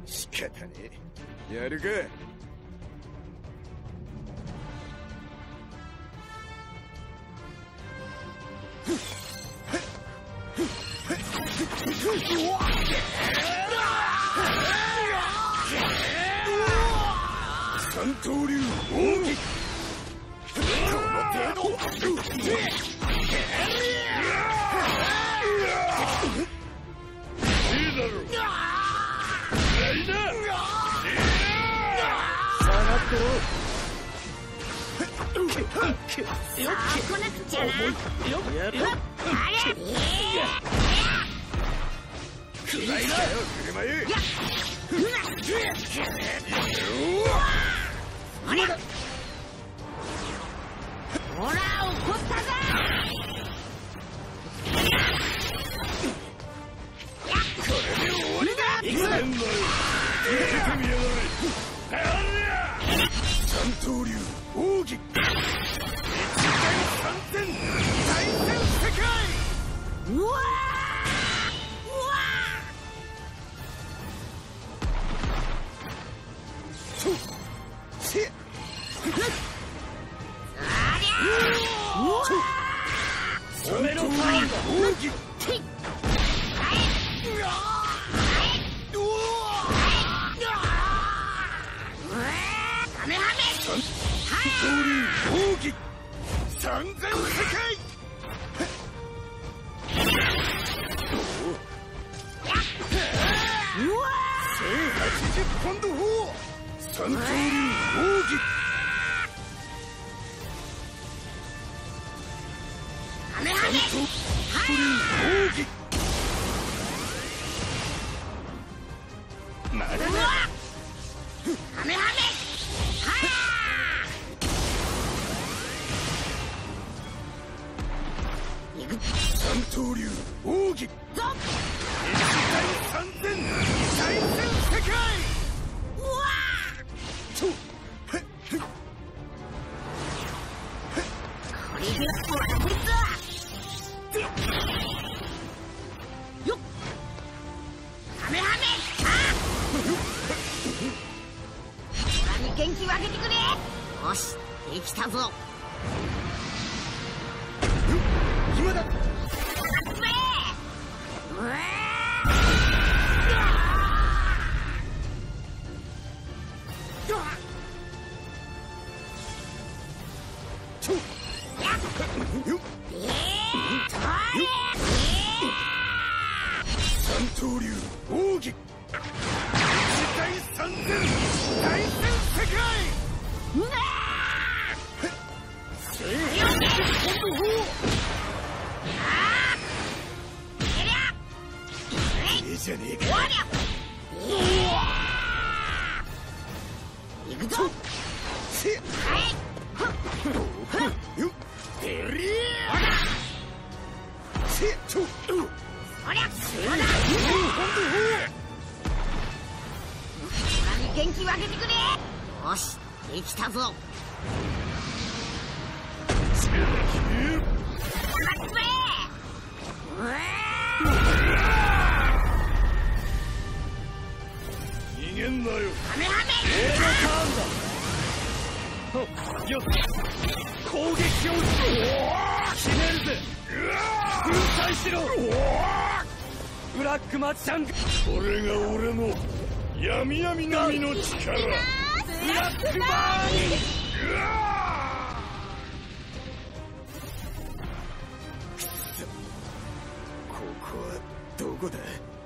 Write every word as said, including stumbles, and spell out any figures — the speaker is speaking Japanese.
仕方ねえ。やるか。三刀流奥義。この程度。いいだろう。いいな。下がってろ。さあ来なくちゃな。やっあれ。くらいな。車へ。あれ。ほら怒ったぞ。これで終わりだ。行くぞ。行けてみやがれ。三刀流奥義。一回三千大戦世界。うわーうわーそうせありゃーうわーそれのパワー奥義。奥義三千世界。千八十ポンド砲。三刀流奥義。三刀流奥義。まだだ。ハメハメ。三刀流奥義。一対三千大戦世界。うわーとへっへっこれで終わりだ。よっハメハメ。あ空に元気をあげてくれ。よしできたぞ。今だ。三刀流奥義。一対三千大戦世界。うわー千八十ポンド砲。いいじゃねえか。行くぞ。せっはいよってりーせっとそりゃそうだ。空に元気をあげてくれ。よしできたぞ。せっ逃げんなよ。ハメハメ。俺のターンだ。よっ攻撃を決めるぜ。粉砕しろ。ブラックマッチャン。これが俺の闇闇並みの力。ブラックバーン。ここはどこだ。